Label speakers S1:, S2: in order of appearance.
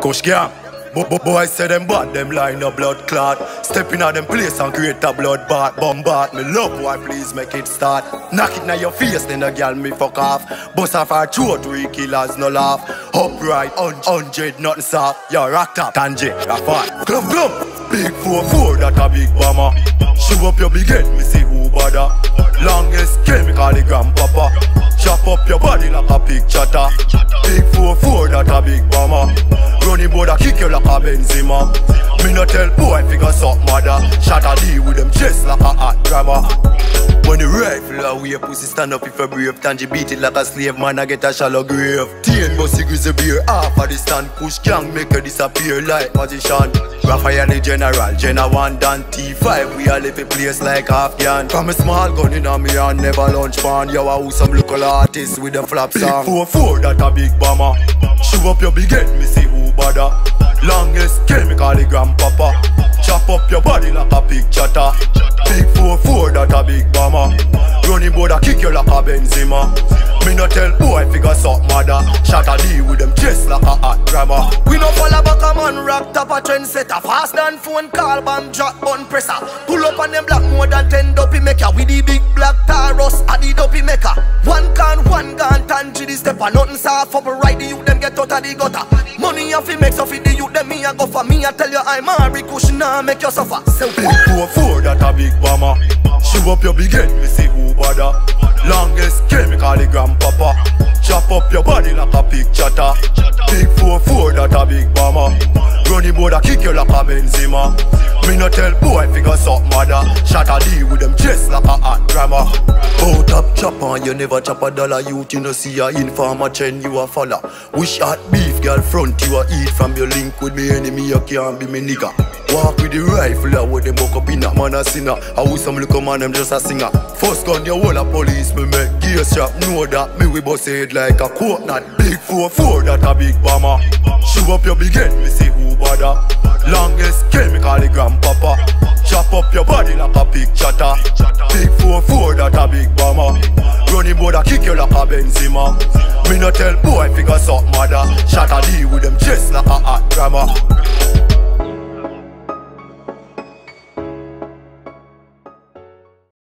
S1: Kush gang. Boy say them bad, them line a blood clot. Step in them place and create a blood bath. Bombard me love, boy please make it start. Knock it na your face, then a girl me fuck off. Bust off her throat, 3 killers no laugh. Upright, 100, nothing soft. Yo, rock top, Tanji, Rafat. Glum glum, big 4-4, that a big bomber. Show up your big head, me see who bother. Longest kill, me call it grandpapa. Chop up your body like a pig chatter. Big 4-4, that a big bomber. Running board a kick you like a Benzema. Me no tell boy figure suck mother. Shot a D with them chest like a hot drama. When the rifle away, pussy stand up if you brave. Tangy beat it like a slave man, I get a shallow grave. Teen bossy grizzly beer, half of the stand. Push gang make her disappear like magician. Raphael the general, Jenna 1 dan T5. We all live a place like Afghan. From a small gun in a me and never lunch pan. Yo, I some local artists with them flap song. Big 4-4, that a big bomber. Show up your big head, me see who bother. Longest kill, me call it grandpapa. Chop up your body like a pig chatter. Big 4-4, that a big bomber. Running board a kick you like a Benzema. Me no tell boy figure suck mother. Shot a D with them chest like a hot drama. We no follow back a man rock top a trendsetter. Fast than phone call bomb drop button presser. Pull up on them black more than 10 dopey maker. With the big black Taurus a the dopey maker. One can Tangy the stepper. Nothing soft up right the youth them get out of the gutter. Money off fi make so fi the youth them me a go for. Me a tell you I'm Harry Kushner make you suffer. So big 4-4 that a big bomber. Show up your big head me see who bother. Longest kill me call it grandpapa. Chop up your body like a pig chatter. Big 4-4 that a big bomber. Running board a kick you like a Benzema. Me no tell boy figure suck mother. Shot a D with them chest like a hot drama. Out up chopper, you never chop a dollar. Youth you no see a informer trend you a follow. Wish hot beef girl front you a eat. From your link with me enemy you can't be me nigga. Walk with the rifle out with them buck up in a man a sinner. I wish some little man them just a singer. First gun you whole a police me make gear strap. Know that me we bust head like a coconut. Big 4-4 that a big bomber. Show up your big head me see who bother. Longest kill me call it grandpapa. Chop up your body like a pig chatter. Big 4-4 that a big bomber. Running board a kick you like a Benzema. Me no tell boy figure suck mother. Shot a D with them chest like a hot drama.